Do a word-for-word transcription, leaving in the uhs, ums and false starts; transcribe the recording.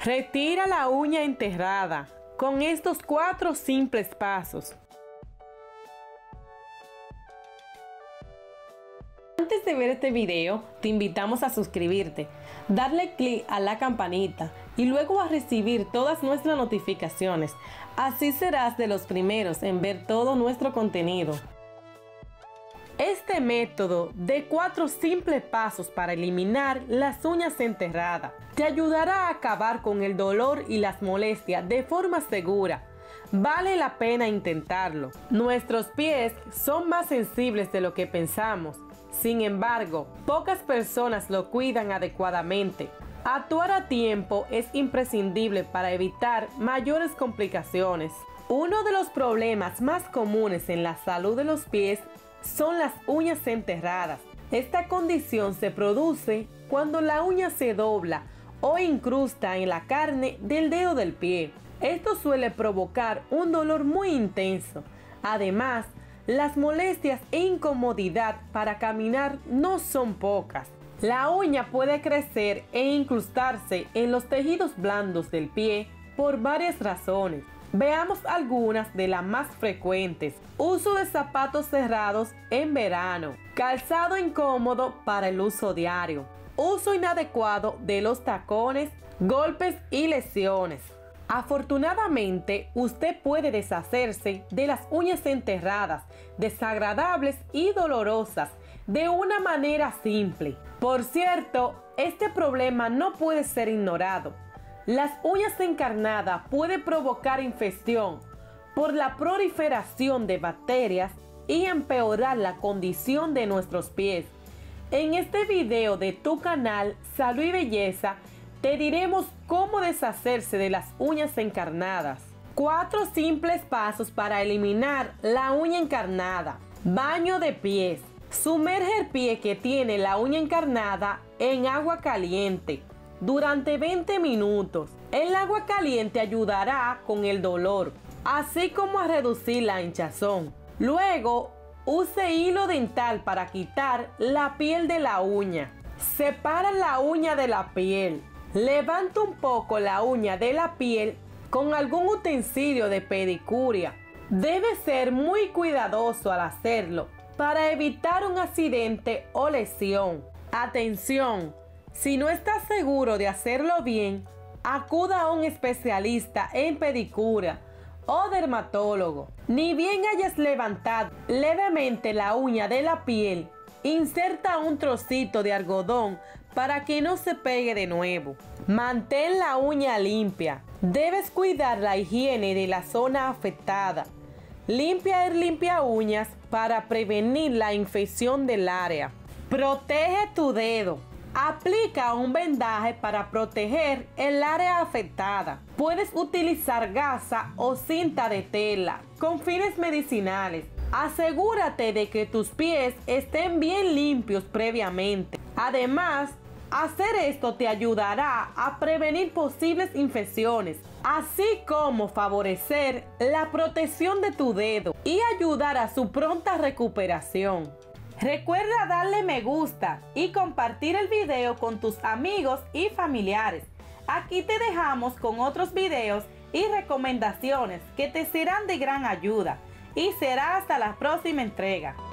Retira la uña enterrada con estos cuatro simples pasos. Antes de ver este video, te invitamos a suscribirte, darle clic a la campanita y luego a recibir todas nuestras notificaciones. Así serás de los primeros en ver todo nuestro contenido. Este método de cuatro simples pasos para eliminar las uñas enterradas te ayudará a acabar con el dolor y las molestias de forma segura. Vale la pena intentarlo. Nuestros pies son más sensibles de lo que pensamos. Sin embargo, pocas personas lo cuidan adecuadamente. Actuar a tiempo es imprescindible para evitar mayores complicaciones. Uno de los problemas más comunes en la salud de los pies son las uñas enterradas. Esta condición se produce cuando la uña se dobla o incrusta en la carne del dedo del pie. Esto suele provocar un dolor muy intenso. Además, las molestias e incomodidad para caminar no son pocas. La uña puede crecer e incrustarse en los tejidos blandos del pie por varias razones. Veamos algunas de las más frecuentes. Uso de zapatos cerrados en verano. Calzado incómodo para el uso diario. Uso inadecuado de los tacones, golpes y lesiones. Afortunadamente, usted puede deshacerse de las uñas enterradas, desagradables y dolorosas de una manera simple. Por cierto, este problema no puede ser ignorado. Las uñas encarnadas pueden provocar infección por la proliferación de bacterias y empeorar la condición de nuestros pies. En este video de tu canal Salud y Belleza te diremos cómo deshacerse de las uñas encarnadas. Cuatro simples pasos para eliminar la uña encarnada. Baño de pies. Sumerge el pie que tiene la uña encarnada en agua caliente durante veinte minutos. El agua caliente ayudará con el dolor, así como a reducir la hinchazón. Luego, use hilo dental para quitar la piel de la uña. Separa la uña de la piel. Levanta un poco la uña de la piel con algún utensilio de pedicuria. Debe ser muy cuidadoso al hacerlo para evitar un accidente o lesión. Atención, si no estás seguro de hacerlo bien, acuda a un especialista en pedicura o dermatólogo. Ni bien hayas levantado levemente la uña de la piel, inserta un trocito de algodón para que no se pegue de nuevo. Mantén la uña limpia. Debes cuidar la higiene de la zona afectada. Limpia el limpia uñas para prevenir la infección del área. Protege tu dedo. Aplica un vendaje para proteger el área afectada. Puedes utilizar gasa o cinta de tela con fines medicinales. Asegúrate de que tus pies estén bien limpios previamente. Además, hacer esto te ayudará a prevenir posibles infecciones, así como favorecer la protección de tu dedo y ayudar a su pronta recuperación. Recuerda darle me gusta y compartir el video con tus amigos y familiares. Aquí te dejamos con otros videos y recomendaciones que te serán de gran ayuda. Y será hasta la próxima entrega.